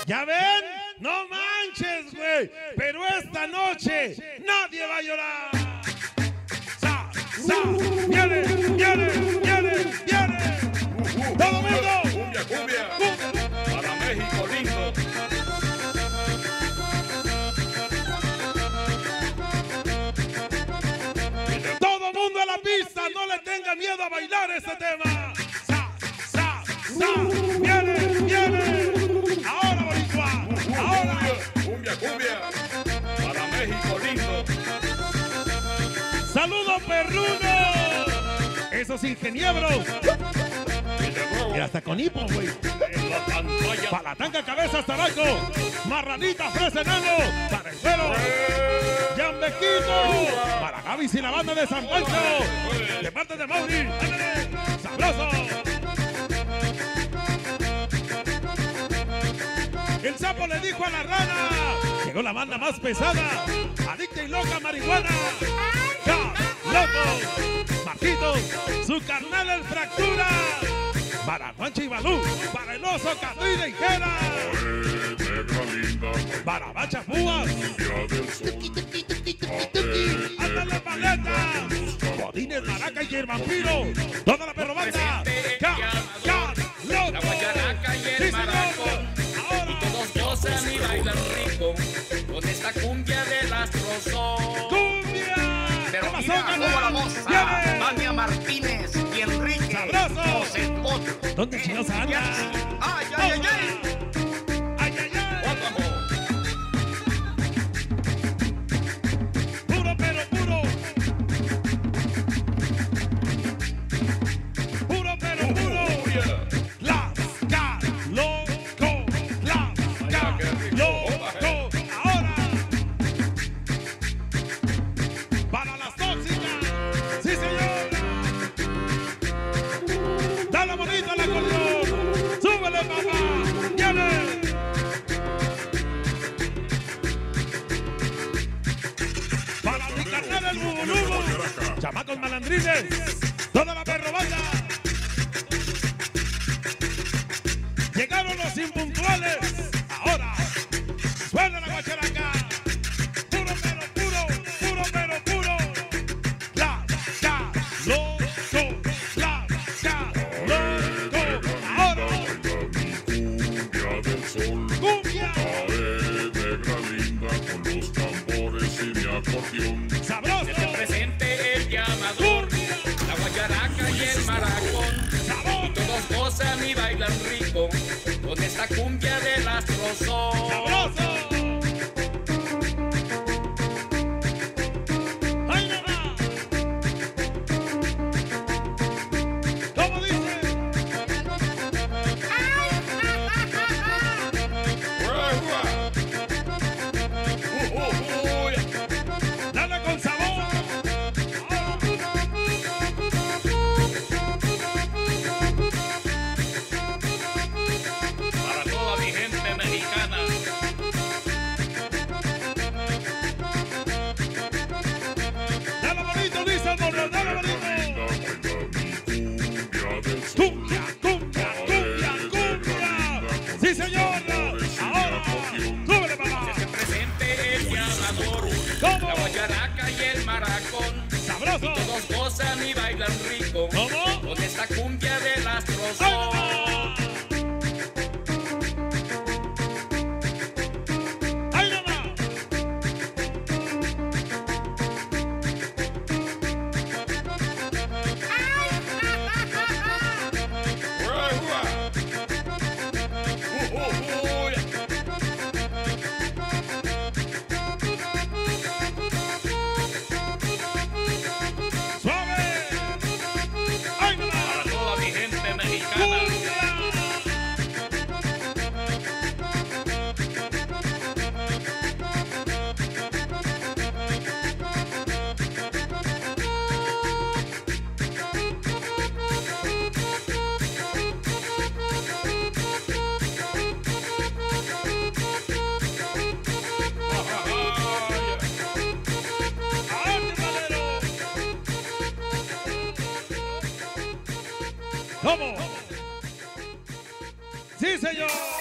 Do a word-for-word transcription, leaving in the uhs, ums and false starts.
¿Ya ven? No manches, güey. Pero esta noche nadie va a llorar. ¡Sa, sa! ¡Viene, viene, viene, viene! ¡Todo mundo! ¡Cumbia, cumbia! Para México lindo. ¡Todo mundo a la pista! ¡No le tenga miedo a bailar este tema! ¡Sa, sa, sa! ¡Viene, viene! ¡Ahora, boricua! ¡Ahora! ¡Cumbia, cumbia! Para México lindo. ¡Saludos, perrunos! ¡Esos ingenieros! Y hasta con hipo, güey. En la pantalla. Para la tanga, cabeza hasta abajo. Marranita, fresa, enano. Para el suelo. Yambequito. Para Gaby y la banda de San Pancho. De parte de Mauri. ¡Ándale! ¡Sabroso! El sapo le dijo a la rana. Llegó la banda más pesada. Adicta y loca marihuana. ¡Ja! ¡Loco! Marquitos. Su carnal el fractura. Para Juancho y Balú, para el oso Catrina y Jera, para Bacha Púas, ándale paleta, Godines, Maraca y el vampiro, toda la perrobanda, ¡Ca, ca, loco! La guayaraca y el ¡Sí, maracón, ahora! y todos gozan y bailan rico, con esta cumbia del astrozón. ¡Cumbia! Pero ¿Qué pasó, mira carnal? cómo la moza, ¡Viene! Vania Martínez y Enrique. ¡Sabroso! José Otro. ¿Dónde chingados anda? ¡Ay, ay, ay, ay! ¡Ay, ay, ay! ¡Cuánto amor! ¡Puro, pero puro! ¡Puro, pero puro! ¡Lasca, loco! ¡Lasca, loco! ¡Ahora! ¡Para las tóxicas! ¡Sí, señor! ¡Dale bonita la acordeón! ¡Súbele, papá! ¡Viene! Para mi carnal el bubulubu, chamacos malandrines, toda la perrobanda. Llegaron los impuntuales. Ahora suena la guacharaca. Puro pero puro, puro pero puro. La ca loco, la ca loco. Ahora Cumbia del sol. cumbia Cae negra linda con los tambores y mi acordeón. sabroso. Se presente el llamador, la guayaraca y el maracón, y todos gozan y bailan rico, con esta cumbia del astrozón. ¡Sabroso! ¡Ahí no va! ¿Cómo dice? ¡Dale con sabor! Para toda mi gente mexicana, ¡Dale bonito, dice el morro! ¡Dale bonito! Cumbia del sol. ¡Cumbia, cumbia, cumbia, cumbia! ¡Sí, señor! ¡Ahora! ¡Súbele, papá! se presente el llamador, ¿Cómo? la guayaraca y el maracón, ¡Sabroso! todos gozan y bailan rico, ¿Cómo? con esta cumbia del ¡Ahí no astrozón. va! ¡Ahí no va! ¡Suave! ¡Ahí no va! Para toda mi gente mexicana, ¿Cómo? ¡Sí, señor!